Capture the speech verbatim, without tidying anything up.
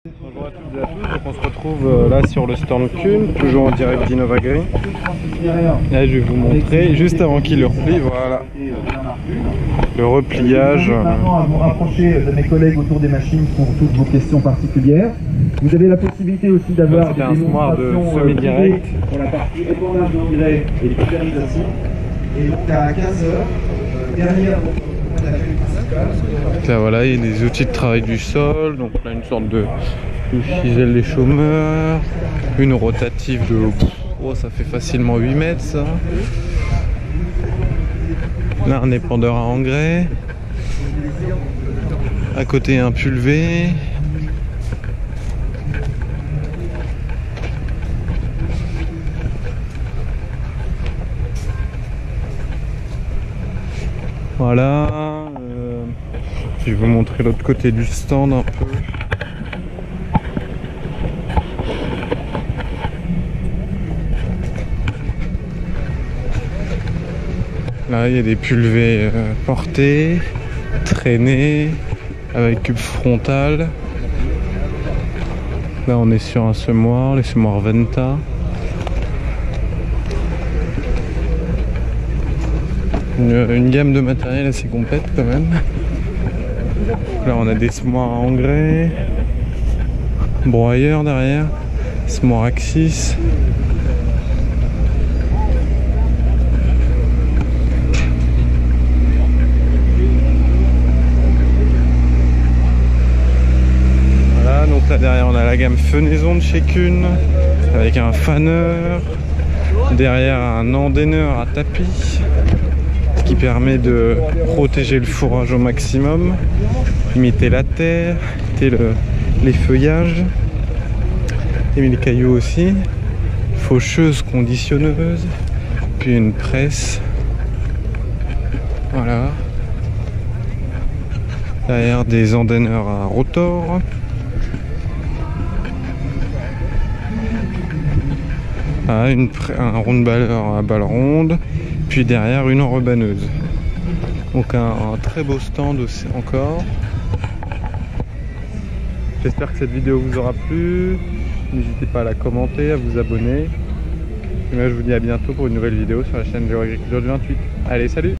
Bonjour à toutes et à tous, donc on se retrouve euh, là sur le stand Kuhn, toujours en direct d'Innovagri. Là je vais vous montrer, juste avant qu'il le replie, voilà, le repliage. Maintenant à vous rapprocher de mes collègues autour des machines pour toutes vos questions particulières. Vous avez la possibilité aussi d'avoir des un démonstrations de semi-direct pour la partie épandage d'engrais et pulvérisation. Et donc à quinze heures, derrière là voilà, il y a des outils de travail du sol, donc là une sorte de, de chisel des chômeurs, une rotative de, oh ça fait facilement huit mètres ça. Là un épandeur à engrais, à côté un pulvé. Voilà, euh, je vais vous montrer l'autre côté du stand un peu. Là il y a des pulvés euh, portés, traînés, avec cube frontal. Là on est sur un semoir, les semoirs Venta. Une, une gamme de matériel assez complète quand même. Là on a des semoirs à engrais, broyeur derrière, semoir Axis. Voilà, donc là derrière on a la gamme fenaison de chez Kuhn avec un faneur, derrière un endaineur à tapis qui permet de protéger le fourrage au maximum, limiter la terre, limiter le, les feuillages, et les cailloux aussi, faucheuse conditionneuse, puis une presse, voilà, derrière des endaineurs à rotor, ah, une, un round-balleur à balle ronde, puis derrière une enrebanneuse. Donc un, un très beau stand aussi encore. J'espère que cette vidéo vous aura plu. N'hésitez pas à la commenter, à vous abonner. Et moi je vous dis à bientôt pour une nouvelle vidéo sur la chaîne Géo Agriculture du vingt-huit. Allez, salut!